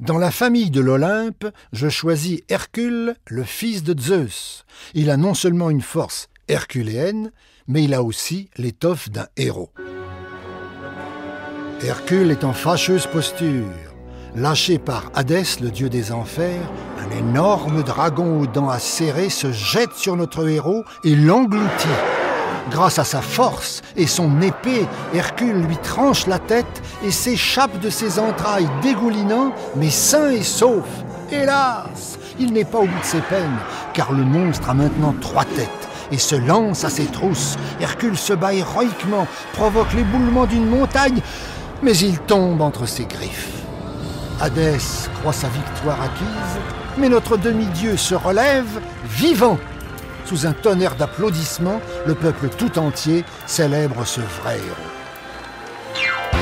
Dans la famille de l'Olympe, je choisis Hercule, le fils de Zeus. Il a non seulement une force herculéenne, mais il a aussi l'étoffe d'un héros. Hercule est en fâcheuse posture. Lâché par Hadès, le dieu des enfers, un énorme dragon aux dents acérées se jette sur notre héros et l'engloutit. Grâce à sa force et son épée, Hercule lui tranche la tête et s'échappe de ses entrailles dégoulinant, mais sain et sauf. Hélas, il n'est pas au bout de ses peines, car le monstre a maintenant 3 têtes et se lance à ses trousses. Hercule se bat héroïquement, provoque l'éboulement d'une montagne, mais il tombe entre ses griffes. Hadès croit sa victoire acquise, mais notre demi-dieu se relève vivant. Sous un tonnerre d'applaudissements, le peuple tout entier célèbre ce vrai héros.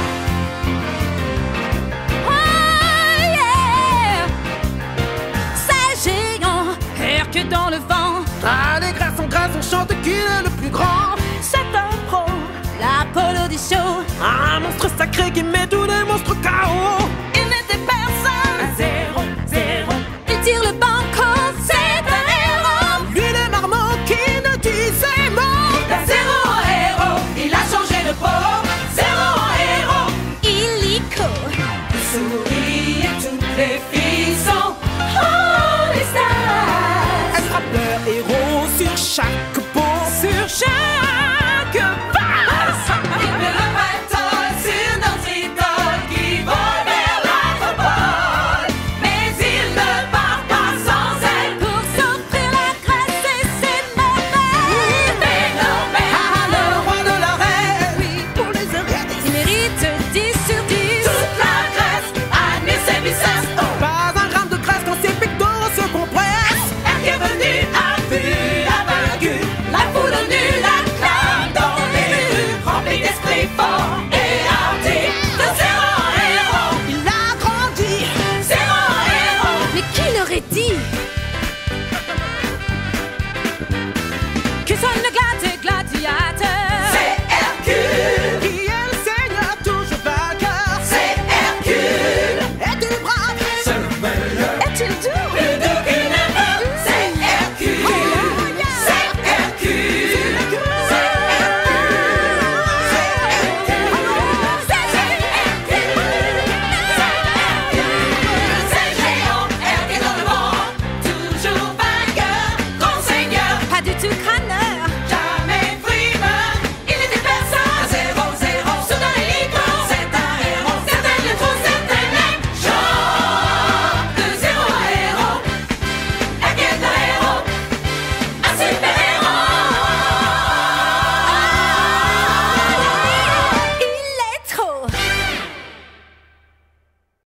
Oh yeah! C'est géant, Hercule dans le vent. Allez, grâce, on chante qu'il est le plus grand. C'est un pro, l'Apollo des shows. Un monstre sacré qui met tous les monstres KO. Il n'était personne, un zéro, zéro. Il tire le banco, c'est un héros. Lui le marmot qui ne disait mot. D'un zéro en héros, il a changé de peau. Zéro en héros, illico. Il sourit et toutes les filles sont oh les stars. Elle frappe leur héros sur chaque